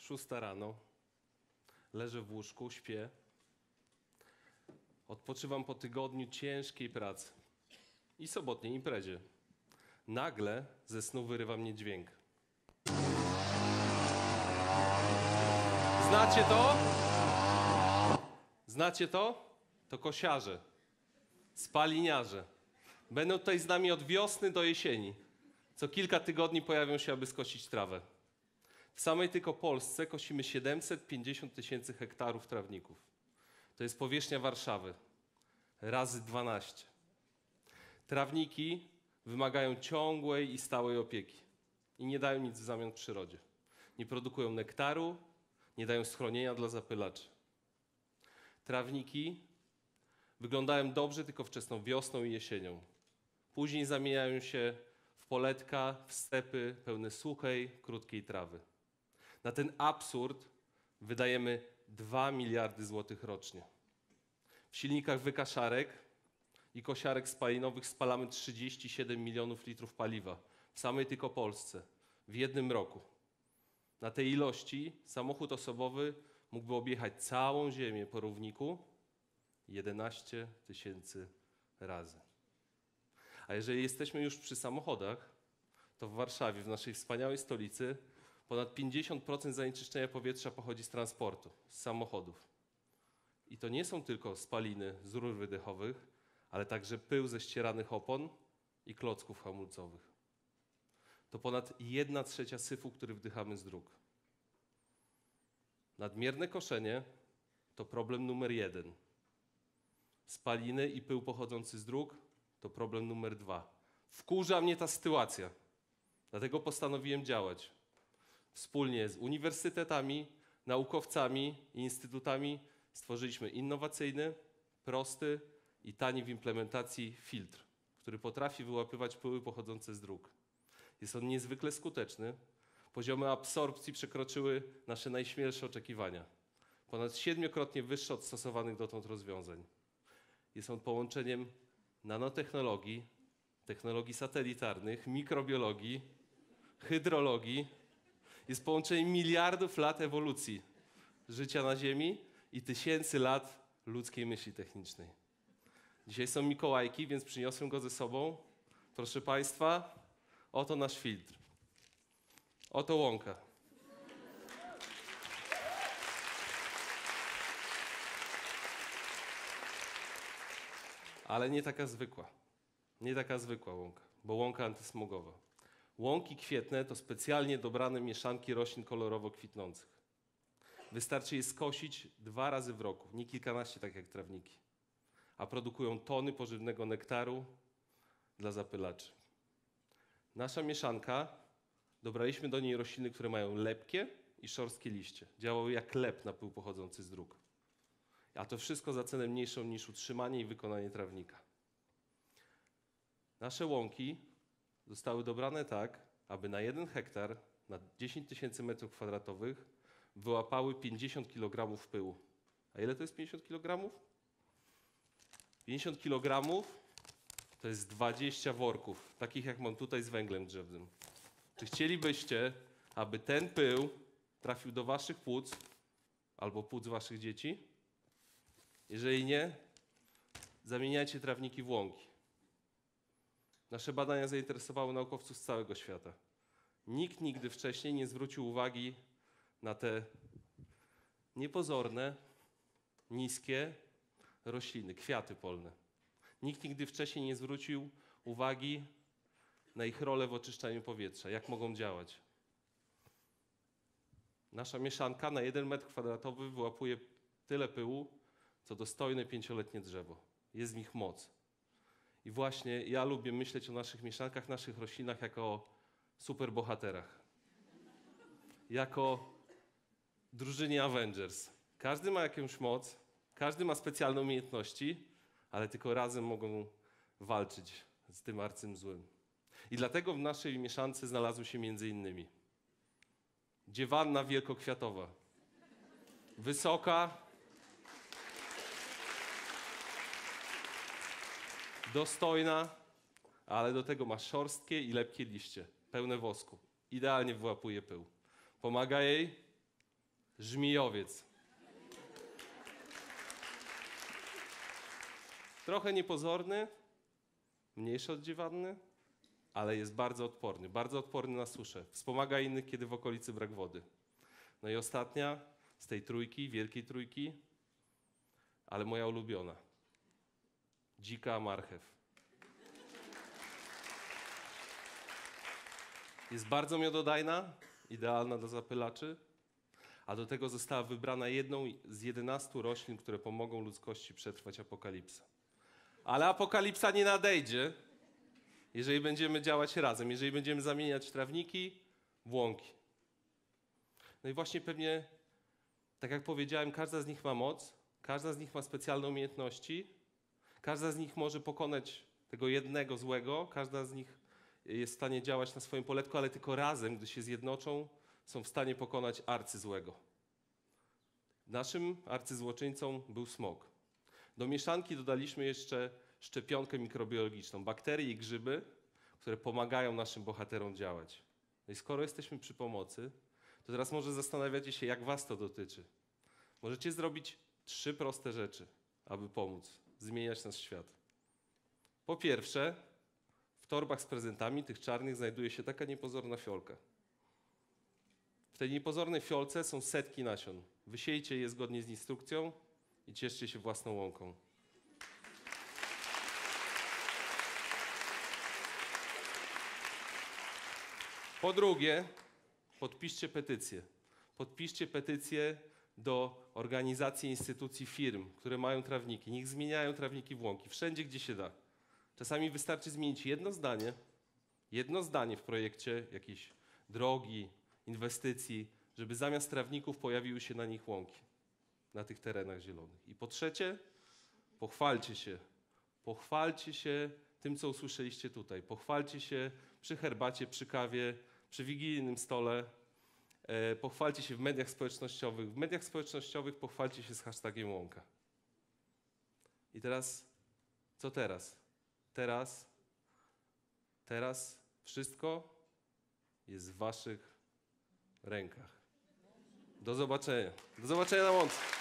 6 rano, leżę w łóżku, śpię. Odpoczywam po tygodniu ciężkiej pracy i sobotniej imprezie. Nagle ze snu wyrywa mnie dźwięk. Znacie to? Znacie to? To kosiarze, spaliniarze. Będą tutaj z nami od wiosny do jesieni. Co kilka tygodni pojawią się, aby skosić trawę. W samej tylko Polsce kosimy 750 000 hektarów trawników. To jest powierzchnia Warszawy. Razy 12. Trawniki wymagają ciągłej i stałej opieki. I nie dają nic w zamian przyrodzie. Nie produkują nektaru, nie dają schronienia dla zapylaczy. Trawniki wyglądają dobrze tylko wczesną wiosną i jesienią. Później zamieniają się w poletka, w stepy pełne suchej, krótkiej trawy. Na ten absurd wydajemy 2 miliardy złotych rocznie. W silnikach wykaszarek i kosiarek spalinowych spalamy 37 milionów litrów paliwa w samej tylko Polsce w jednym roku. Na tej ilości samochód osobowy mógłby objechać całą Ziemię po równiku 11 000 razy. A jeżeli jesteśmy już przy samochodach, to w Warszawie, w naszej wspaniałej stolicy, ponad 50% zanieczyszczenia powietrza pochodzi z transportu, z samochodów. I to nie są tylko spaliny z rur wydechowych, ale także pył ze ścieranych opon i klocków hamulcowych. To ponad 1/3 syfu, który wdychamy z dróg. Nadmierne koszenie to problem numer 1. Spaliny i pył pochodzący z dróg to problem numer 2. Wkurza mnie ta sytuacja. Dlatego postanowiłem działać. Wspólnie z uniwersytetami, naukowcami i instytutami stworzyliśmy innowacyjny, prosty i tani w implementacji filtr, który potrafi wyłapywać pyły pochodzące z dróg. Jest on niezwykle skuteczny. Poziomy absorpcji przekroczyły nasze najśmielsze oczekiwania. Ponad 7-krotnie wyższe od stosowanych dotąd rozwiązań. Jest on połączeniem nanotechnologii, technologii satelitarnych, mikrobiologii, hydrologii. Jest połączeniem miliardów lat ewolucji życia na Ziemi i tysięcy lat ludzkiej myśli technicznej. Dzisiaj są Mikołajki, więc przyniosłem go ze sobą. Proszę Państwa, oto nasz filtr. Oto łąka. Ale nie taka zwykła. Nie taka zwykła łąka, bo łąka antysmogowa. Łąki kwietne to specjalnie dobrane mieszanki roślin kolorowo kwitnących. Wystarczy je skosić 2 razy w roku, nie kilkanaście, tak jak trawniki. A produkują tony pożywnego nektaru dla zapylaczy. Nasza mieszanka, dobraliśmy do niej rośliny, które mają lepkie i szorstkie liście. Działały jak lep na pył pochodzący z dróg. A to wszystko za cenę mniejszą niż utrzymanie i wykonanie trawnika. Nasze łąki zostały dobrane tak, aby na 1 hektar, na 10 000 m2 wyłapały 50 kg pyłu. A ile to jest 50 kg? 50 kg to jest 20 worków, takich jak mam tutaj z węglem drzewnym. Czy chcielibyście, aby ten pył trafił do waszych płuc albo płuc waszych dzieci? Jeżeli nie, zamieniajcie trawniki w łąki. Nasze badania zainteresowały naukowców z całego świata. Nikt nigdy wcześniej nie zwrócił uwagi na te niepozorne, niskie rośliny, kwiaty polne. Nikt nigdy wcześniej nie zwrócił uwagi na ich rolę w oczyszczaniu powietrza, jak mogą działać. Nasza mieszanka na 1 m2 wyłapuje tyle pyłu, co dostojne 5-letnie drzewo. Jest w nich moc. I właśnie ja lubię myśleć o naszych mieszankach, naszych roślinach jako o superbohaterach. Jako drużynie Avengers. Każdy ma jakąś moc, każdy ma specjalne umiejętności, ale tylko razem mogą walczyć z tym arcym złym. I dlatego w naszej mieszance znalazły się m.in. dziewanna wielkokwiatowa. Wysoka, dostojna, ale do tego ma szorstkie i lepkie liście, pełne wosku. Idealnie wyłapuje pył. Pomaga jej Żmijowiec. Trochę niepozorny, mniejszy od dziewanny, ale jest bardzo odporny na suszę. Wspomaga innych, kiedy w okolicy brak wody. No i ostatnia z tej trójki, wielkiej trójki, ale moja ulubiona. Dzika marchew. Jest bardzo miododajna, idealna do zapylaczy, a do tego została wybrana jedną z 11 roślin, które pomogą ludzkości przetrwać apokalipsę. Ale apokalipsa nie nadejdzie, jeżeli będziemy działać razem, jeżeli będziemy zamieniać trawniki w łąki. No i właśnie pewnie, tak jak powiedziałem, każda z nich ma moc, każda z nich ma specjalne umiejętności, każda z nich może pokonać tego jednego złego, każda z nich jest w stanie działać na swoim poletku, ale tylko razem, gdy się zjednoczą, są w stanie pokonać arcyzłego. Naszym arcyzłoczyńcą był smok. Do mieszanki dodaliśmy jeszcze szczepionkę mikrobiologiczną, bakterie i grzyby, które pomagają naszym bohaterom działać. No i skoro jesteśmy przy pomocy, to teraz może zastanawiacie się, jak was to dotyczy. Możecie zrobić 3 proste rzeczy, aby pomóc, zmieniać nasz świat. Po pierwsze, w torbach z prezentami, tych czarnych, znajduje się taka niepozorna fiolka. W tej niepozornej fiolce są setki nasion. Wysiejcie je zgodnie z instrukcją i cieszcie się własną łąką. Po drugie, podpiszcie petycję. Podpiszcie petycję do organizacji, instytucji, firm, które mają trawniki. Niech zmieniają trawniki w łąki, wszędzie, gdzie się da. Czasami wystarczy zmienić jedno zdanie w projekcie jakiejś drogi, inwestycji, żeby zamiast trawników pojawiły się na nich łąki, na tych terenach zielonych. I po trzecie, pochwalcie się. Pochwalcie się tym, co usłyszeliście tutaj. Pochwalcie się przy herbacie, przy kawie, przy wigilijnym stole. Pochwalcie się w mediach społecznościowych. W mediach społecznościowych pochwalcie się z hashtagiem łąka. I teraz, co teraz? Teraz wszystko jest w waszych rękach. Do zobaczenia. Do zobaczenia na łące.